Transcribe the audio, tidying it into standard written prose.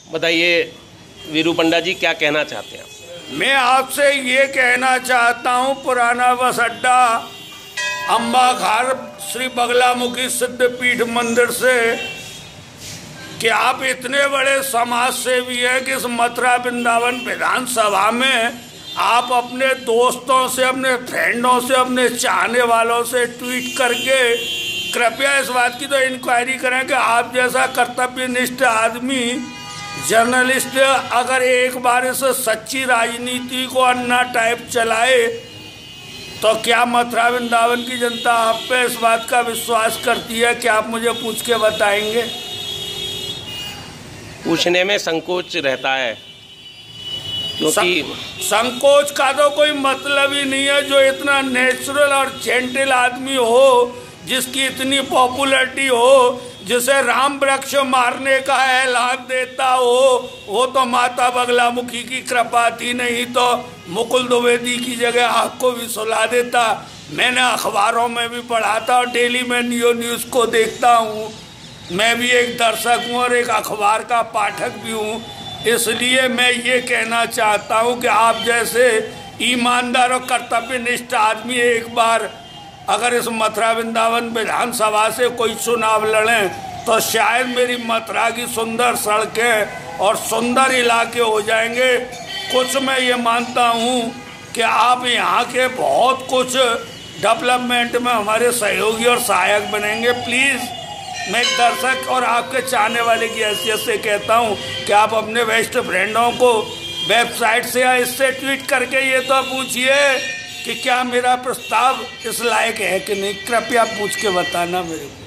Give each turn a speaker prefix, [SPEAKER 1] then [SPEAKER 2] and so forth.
[SPEAKER 1] बताइए वीरू पंडा जी, क्या कहना चाहते हैं?
[SPEAKER 2] मैं आपसे ये कहना चाहता हूँ, पुराना बस अड्डा अम्बा घर श्री बगलामुखी सिद्धपीठ मंदिर से, कि आप इतने बड़े समाज सेवी हैं कि इस मथुरा वृंदावन विधानसभा में आप अपने दोस्तों से, अपने फ्रेंडों से, अपने चाहने वालों से ट्वीट करके कृपया इस बात की तो इंक्वायरी करें कि आप जैसा कर्तव्यनिष्ठ आदमी, जर्नलिस्ट, अगर एक बार इस सच्ची राजनीति को अन्ना टाइप चलाए तो क्या मथुरा वृंदावन की जनता आप पे इस बात का विश्वास करती है? क्या आप मुझे पूछ के बताएंगे?
[SPEAKER 1] पूछने में संकोच रहता है, क्योंकि
[SPEAKER 2] संकोच का तो कोई मतलब ही नहीं है। जो इतना नेचुरल और जेंटल आदमी हो, जिसकी इतनी पॉपुलैरिटी हो, जिसे राम वृक्ष मारने का ऐलान देता हो, वो तो माता बगलामुखी की कृपा थी, नहीं तो मुकुल द्विवेदी की जगह आपको भी सुला देता। मैंने अखबारों में भी पढ़ा था और डेली मैं न्यूज़ को देखता हूँ। मैं भी एक दर्शक हूँ और एक अखबार का पाठक भी हूँ। इसलिए मैं ये कहना चाहता हूँ कि आप जैसे ईमानदार और कर्तव्यनिष्ठ आदमी एक बार अगर इस मथुरा वृंदावन विधानसभा से कोई चुनाव लड़ें तो शायद मेरी मथुरा की सुंदर सड़कें और सुंदर इलाके हो जाएंगे। कुछ मैं ये मानता हूँ कि आप यहाँ के बहुत कुछ डेवलपमेंट में हमारे सहयोगी और सहायक बनेंगे। प्लीज़ मैं एक दर्शक और आपके चाहने वाले की हैसियत से कहता हूँ कि आप अपने बेस्ट फ्रेंडों को वेबसाइट से या इससे ट्वीट करके ये तो पूछिए कि क्या मेरा प्रस्ताव इस लायक है कि नहीं। कृपया पूछ के बताना मेरे को।